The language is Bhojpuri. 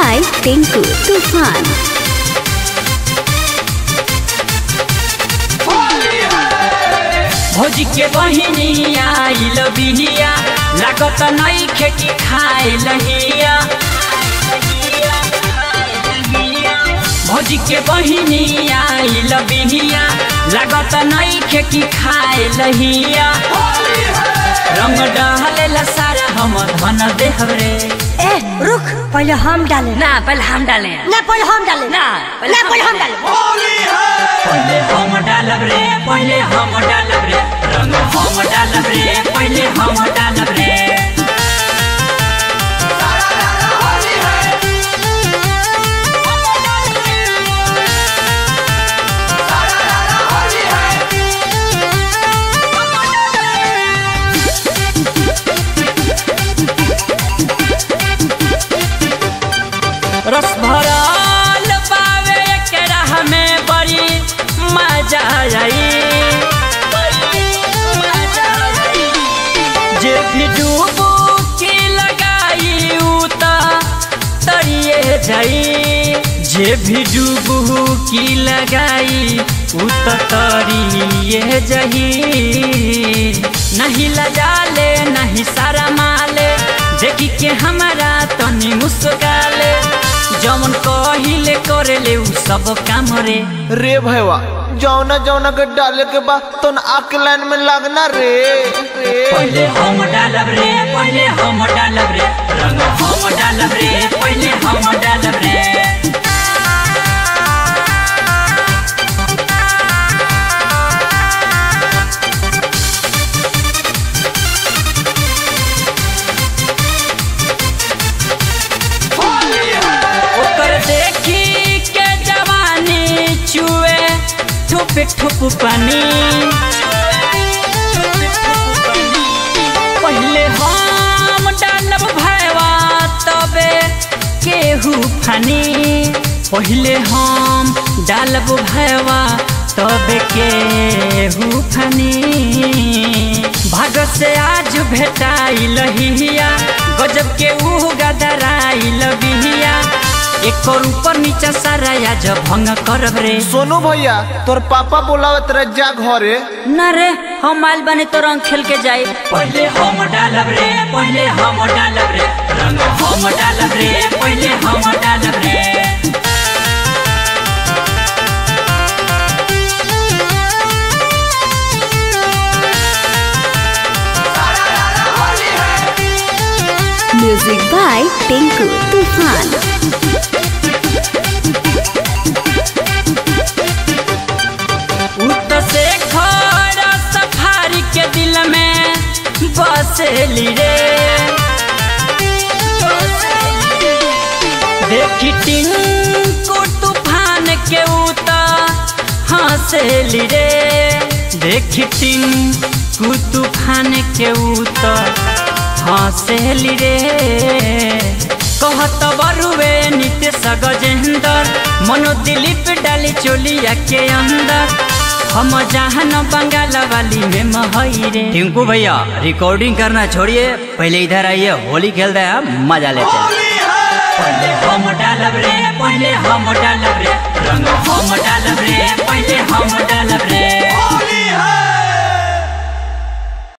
by Tinku Tufan. भौजी के बहिनी आइल बिहिया लागत नहीं खेती खाए लहिया। भौजी के बहिनी आइल बिहिया लागत नहीं खेती खाए लहिया। रंग डाले सारा हम धन देहब रे। ए रुक, पहले हम डाले ना, पहले हम डाले ना, पहले हम डाले ना, पहले हम डाले पहले हम डालब रे, पहले हम डालब रे, रंग हम डालब रे, पहले हम डालब रे। रस भरल पावे एकरा हमें बड़ी मजा आई। जे भी डुबकी लगाई उता तरिए जाई। जे भी डुबकी लगाई उता तरिए जाई। नहीं लजाले नहीं सारा माले देखी के हमारा तनी मुस्काले। जमन कहिले करेले उ सब काम रे। रे भैया जौना जौना के डाले के बाद तो आके लाइन में लगना रे। पहले हम डालब रे, पहले हम डालब रे, रंग हम डालब रे, पहले हम डालब रे। देखी के जवानी चुए ठुप ठुप पानी। पहले हम डालब भैया तबे केहू फानी। पहले हम डालब भैया तबे केहू फानी। भाग से आज भेटाइल हिया गजब के ऊ गदराइल बिहिया। एक और ऊपर नीचे सारा आज भंग करब रे। सोनू भैया तोर पापा बोलावत रहे जा घरे। ना रे हम आइल बने तो रंग खेल के जाए। पहले हम डालब रे, पहले हम डालब रे, रंग हम डालब रे, पहले हम डालब रे। Music by Tinku Tufan. से खड़ा सफारी के दिल में बसेली रे। देखी टिंकू तूफान के उता हंसेली रे। देखी टिंकू तूफान के उता हंसेली रे। कहत बरुए नित्य सगजेंदर मनो दिलीप डाली चोलिया के अंदर। हम जहान बंगाल वाली में महई रे। टिंकू भैया रिकॉर्डिंग करना छोड़िए, पहले इधर आइए, होली खेलते हैं, मजा लेते हैं। पहले हम डालब रे, पहले हम डालब रे, रंग हम डालब